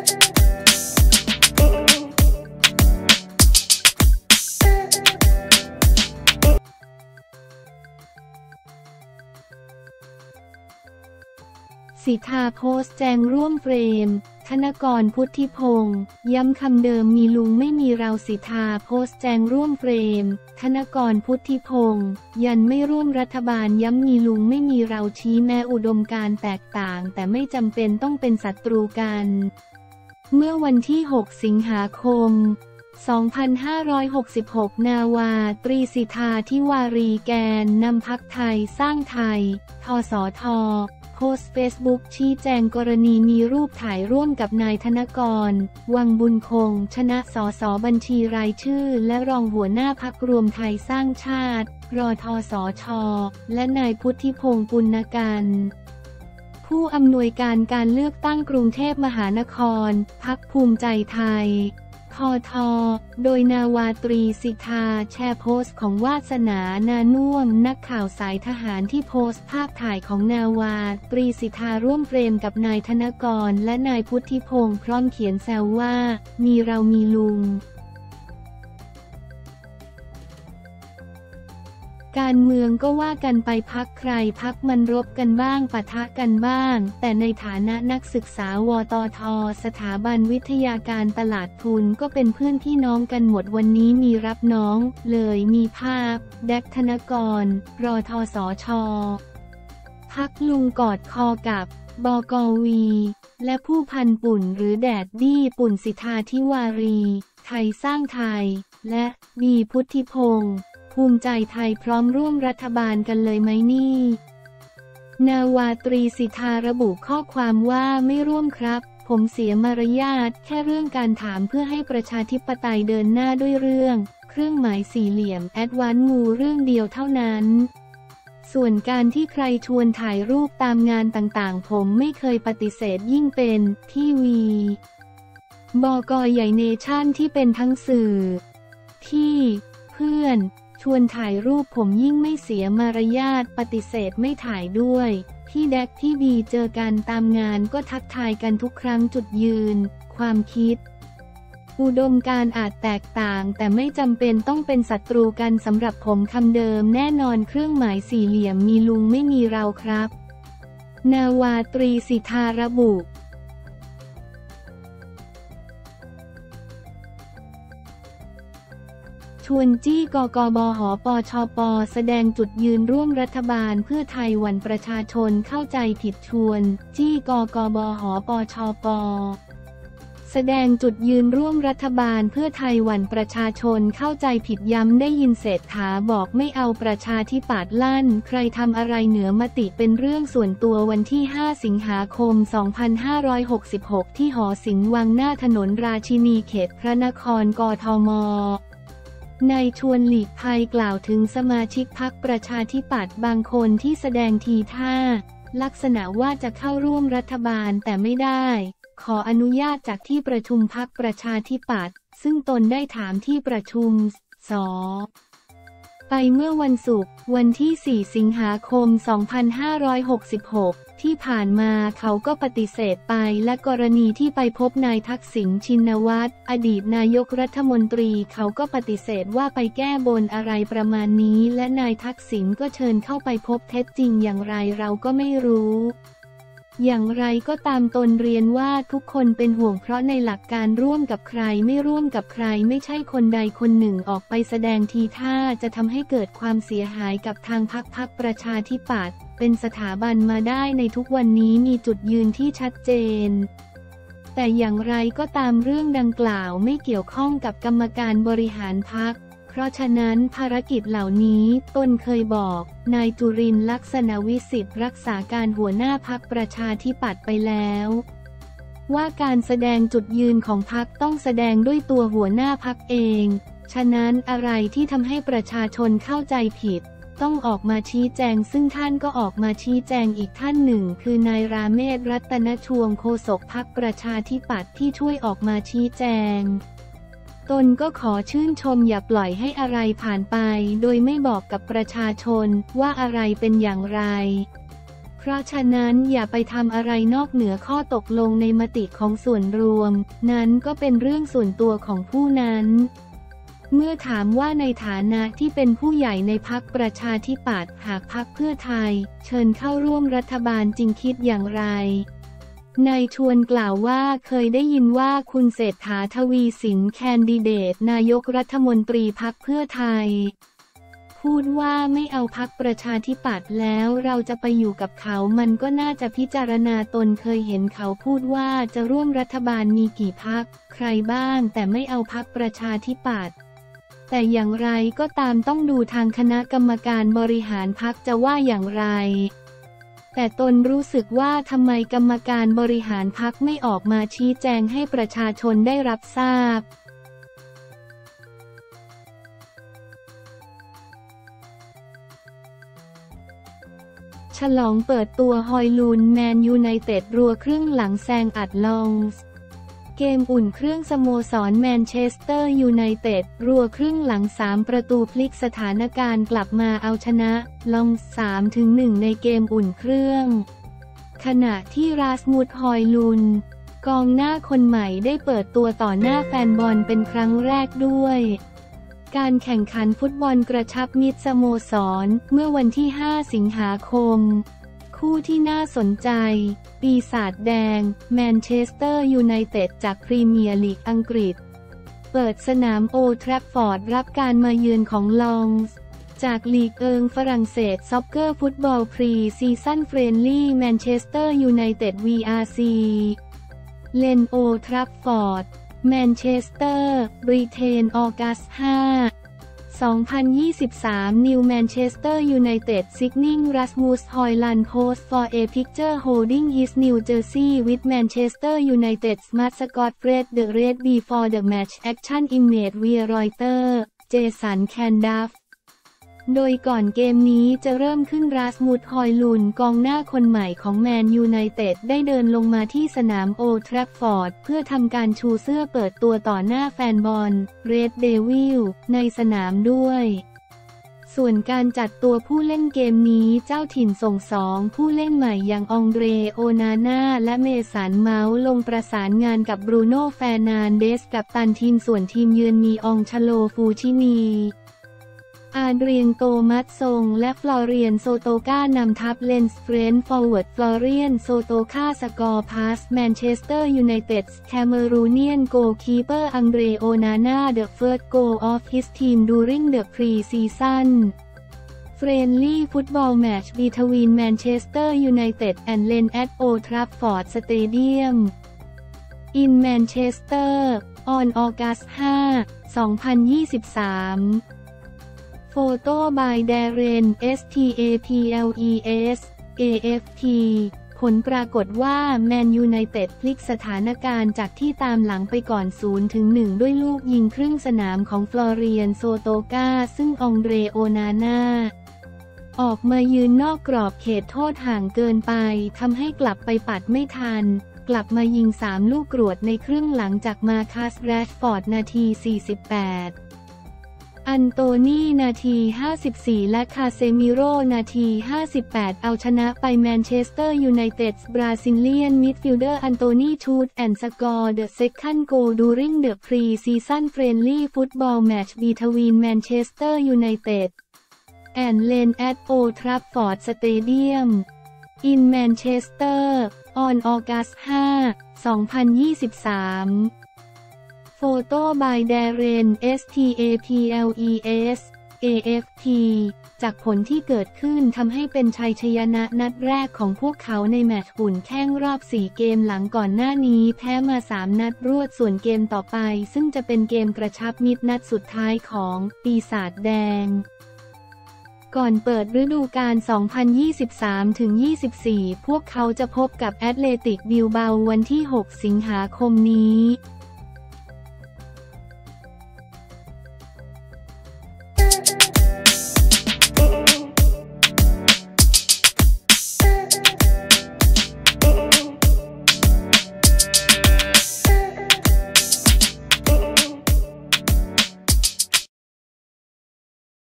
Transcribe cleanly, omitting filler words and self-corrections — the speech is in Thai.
สิทธาโพสต์แจงร่วมเฟรมธนกร พุทธิพงษ์ย้ำคำเดิมมีลุงไม่มีเราสิทธาโพสต์แจงร่วมเฟรมธนกร พุทธิพงษ์ยันไม่ร่วมรัฐบาลย้ำมีลุงไม่มีเราชี้แม้อุดมการณ์แตกต่างแต่ไม่จำเป็นต้องเป็นศัตรูกันเมื่อวันที่ 6 สิงหาคม 2566 นาวาตรีสิทธาธิวารีแกนนำพรรคไทยสร้างไทยทสทโพสต์เฟซบุ๊กชี้แจงกรณีมีรูปถ่ายร่วมกับนายธนกร วังบุญคงชนะสสบัญชีรายชื่อและรองหัวหน้าพรรครวมไทยสร้างชาติรทสชและนายพุทธิพงษ์ปุณกันผู้อำนวยการการเลือกตั้งกรุงเทพมหานครพรรคภูมิใจไทยพท.โดยนาวาตรีสิทธาแชร์โพสต์ของวาสนานานุ่วมนักข่าวสายทหารที่โพสต์ภาพถ่ายของนาวาตรีสิทธาร่วมเฟรมกับนายธนกรและนายพุทธิพงษ์พร้อมเขียนแซวว่ามีเรามีลุงการเมืองก็ว่ากันไปพรรคใครพรรคมันรบกันบ้างปะทะกันบ้างแต่ในฐานะนักศึกษาวตท.สถาบันวิทยาการตลาดทุนก็เป็นเพื่อนพี่น้องกันหมดวันนี้มีรับน้องเลยมีภาพแดกธนกรรทสช.พรรคลุงกอดคอกับบกวีและผู้พันปุ่นหรือแดดดี้ปุ่นสิทธาธิวารีไทยสร้างไทยและวีพุทธิพงษ์ภูมิใจไทยพร้อมร่วมรัฐบาลกันเลยไหมนี่นาวาตรีสิทธาระบุข้อความว่าไม่ร่วมครับผมเสียมารยาทแค่เรื่องการถามเพื่อให้ประชาธิปไตยเดินหน้าด้วยเรื่องเครื่องหมายสี่เหลี่ยมแอดวานซ์งูเรื่องเดียวเท่านั้นส่วนการที่ใครชวนถ่ายรูปตามงานต่างๆผมไม่เคยปฏิเสธยิ่งเป็นที่วีบก.ใหญ่เนชั่นที่เป็นทั้งสื่อที่เพื่อนชวนถ่ายรูปผมยิ่งไม่เสียมารยาทปฏิเสธไม่ถ่ายด้วยที่แดกที่บีเจอกันตามงานก็ทักทายกันทุกครั้งจุดยืนความคิดอุดมการณ์อาจแตกต่างแต่ไม่จำเป็นต้องเป็นศัตรูกันสำหรับผมคำเดิมแน่นอนเครื่องหมายสี่เหลี่ยมมีลุงไม่มีเราครับนาวาตรีสิทธาระบุชวนจี้กกบหปชปแสดงจุดยืนร่วมรัฐบาลเพื่อไทยหวั่นประชาชนเข้าใจผิดชวนจี้กกบหปชปแสดงจุดยืนร่วมรัฐบาลเพื่อไทยหวั่นประชาชนเข้าใจผิดย้ำได้ยินเศรษฐาบอกไม่เอาประชาธิปัตย์ลั่นใครทำอะไรเหนือมติเป็นเรื่องส่วนตัววันที่ 5 สิงหาคม 2566 ที่หอศิลป์วังหน้าถนนราชินีเขตพระนครกทม.นายชวนหลีกภัยกล่าวถึงสมาชิกพรรคประชาธิปัตย์บางคนที่แสดงทีท่าลักษณะว่าจะเข้าร่วมรัฐบาลแต่ไม่ได้ขออนุญาตจากที่ประชุมพรรคประชาธิปัตย์ซึ่งตนได้ถามที่ประชุมส.ไปเมื่อวันศุกร์วันที่ 4 สิงหาคม 2566 ที่ผ่านมาเขาก็ปฏิเสธไปและกรณีที่ไปพบนายทักษิณชินวัตรอดีตนายกรัฐมนตรีเขาก็ปฏิเสธว่าไปแก้บนอะไรประมาณนี้และนายทักษิณก็เชิญเข้าไปพบเท็จจริงอย่างไรเราก็ไม่รู้อย่างไรก็ตามตนเรียนว่าทุกคนเป็นห่วงเพราะในหลักการร่วมกับใครไม่ร่วมกับใครไม่ใช่คนใดคนหนึ่งออกไปแสดงทีท่าจะทำให้เกิดความเสียหายกับทางพรรคประชาธิปัตย์เป็นสถาบันมาได้ในทุกวันนี้มีจุดยืนที่ชัดเจนแต่อย่างไรก็ตามเรื่องดังกล่าวไม่เกี่ยวข้องกับกรรมการบริหารพรรคเพราะฉะนั้นภารกิจเหล่านี้ตนเคยบอกนายจุรินทร์ลักษณวิสิทธิ์รักษาการหัวหน้าพรรคประชาธิปัตย์ไปแล้วว่าการแสดงจุดยืนของพรรคต้องแสดงด้วยตัวหัวหน้าพรรคเองฉะนั้นอะไรที่ทำให้ประชาชนเข้าใจผิดต้องออกมาชี้แจงซึ่งท่านก็ออกมาชี้แจงอีกท่านหนึ่งคือนายราเมศรัตนชวงโฆษกพรรคประชาธิปัตย์ที่ช่วยออกมาชี้แจงตนก็ขอชื่นชมอย่าปล่อยให้อะไรผ่านไปโดยไม่บอกกับประชาชนว่าอะไรเป็นอย่างไรเพราะฉะนั้นอย่าไปทำอะไรนอกเหนือข้อตกลงในมติของส่วนรวมนั้นก็เป็นเรื่องส่วนตัวของผู้นั้นเมื่อถามว่าในฐานะที่เป็นผู้ใหญ่ในพรรคประชาธิปัตย์หากพรรคเพื่อไทยเชิญเข้าร่วมรัฐบาลจริงคิดอย่างไรนายชวนกล่าวว่าเคยได้ยินว่าคุณเศรษฐา ทวีสินแคนดิเดตนายกรัฐมนตรีพรรคเพื่อไทยพูดว่าไม่เอาพรรคประชาธิปัตย์แล้วเราจะไปอยู่กับเขามันก็น่าจะพิจารณาตนเคยเห็นเขาพูดว่าจะร่วมรัฐบาลมีกี่พรรคใครบ้างแต่ไม่เอาพรรคประชาธิปัตย์แต่อย่างไรก็ตามต้องดูทางคณะกรรมการบริหารพรรคจะว่าอย่างไรแต่ตนรู้สึกว่าทำไมกรรมการบริหารพรรคไม่ออกมาชี้แจงให้ประชาชนได้รับทราบฉลองเปิดตัวฮอยลุนแมนยูไนเต็ดรัวครึ่งหลังแซงอัดลองส์เกมอุ่นเครื่องสโมสรแมนเชสเตอร์ยูไนเต็ดรัวครึ่งหลัง3ประตูพลิกสถานการณ์กลับมาเอาชนะลองส์ 3-1 ในเกมอุ่นเครื่องขณะที่ราสมุส ฮอยลุนกองหน้าคนใหม่ได้เปิดตัวต่อหน้าแฟนบอลเป็นครั้งแรกด้วยการแข่งขันฟุตบอลกระชับมิตรสโมสรเมื่อวันที่ 5 สิงหาคมคู่ที่น่าสนใจปีศาจแดงแมนเชสเตอร์ยูไนเต็ดจากพรีเมียร์ลีกอังกฤษเปิดสนามโอลด์แทราฟฟอร์ดรับการมาเยือนของลองส์จากลีกฝรั่งเศสซ็อกเกอร์ฟุตบอลพรีซีซั่นเฟรนลี่แมนเชสเตอร์ยูไนเต็ด VRC เลนโอลด์แทราฟฟอร์ดแมนเชสเตอร์บริเทนออกัส 2023 New Manchester United signing Rasmus Højlund post for a picture holding his new jersey with Manchester United's mascot Fred the Red before the match action image via Reuters เจสัน แคนดัฟโดยก่อนเกมนี้จะเริ่มขึ้นราสมุส ฮอยลุนกองหน้าคนใหม่ของแมนยูไนเต็ดได้เดินลงมาที่สนามโอลด์แทราฟฟอร์ดเพื่อทำการชูเสื้อเปิดตัวต่อหน้าแฟนบอลเรดเดวิลในสนามด้วยส่วนการจัดตัวผู้เล่นเกมนี้เจ้าถิ่นส่ง2ผู้เล่นใหม่อย่างองเดร โอนาน่าและเมสัน เมาส์ลงประสานงานกับบรูโน่ แฟร์นันเดสกัปตันทีมส่วนทีมเยือนมีองชโล ฟูชินีอาเดรียน โตมัสซงและฟลอเรียน โซโตกานำทัพเลนส์เฟรนด์ฟอร์เวิร์ดฟลอเรียน โซโตกาสกอร์พาสแมนเชสเตอร์ยูไนเต็ดแคเมรูเนียนโกลคีเปอร์อังเดร โอนาน่าเดอะเฟิร์สโกลออฟฮิสทีมดูริงเดอะพรีซีซั่นFriendly football match between Manchester United and Len at Old Trafford Stadium in Manchester on August 5, 2023 Photo by Darren Staples AFP ผลปรากฏว่าแมนยูไนเต็ดพลิกสถานการณ์จากที่ตามหลังไปก่อน 0-1 ด้วยลูกยิงครึ่งสนามของฟลอเรียน โซโตกาซึ่งองเดร โอนาน่าออกมายืนนอกกรอบเขตโทษห่างเกินไปทำให้กลับไปปัดไม่ทันกลับมายิง3ลูกกรวดในครึ่งหลังจากมาคัส แรชฟอร์ดนาที 48อันโตนีนาที 54 และคาเซมิโร่นาที 58 เอาชนะไปแมนเชสเตอร์ยูไนเต็ดบราซิเลียนมิดฟิลเดอร์อันโตนีชูตแอนด์สกอร์เดอะเซคันด์โกลดูริงเดอะพรีซีซั่นเฟรนลี่ฟุตบอลแมตช์บีทวีนแมนเชสเตอร์ยูไนเต็ดแอนด์เลนแอดโอลด์ทราฟฟอร์ดสเตเดียมอินแมนเชสเตอร์ออนออกัส 5, 2023โฟโต้บายแดเรน Staples AFP จากผลที่เกิดขึ้นทำให้เป็นชัยชนะนัดแรกของพวกเขาในแมตช์อุ่นแข้งรอบ4เกมหลังก่อนหน้านี้แพ้มา3นัดรวดส่วนเกมต่อไปซึ่งจะเป็นเกมกระชับมิตรนัดสุดท้ายของปีศาจแดงก่อนเปิดฤดูกาล 2023-24 พวกเขาจะพบกับแอตเลติก บิลเบาวันที่ 6 สิงหาคมนี้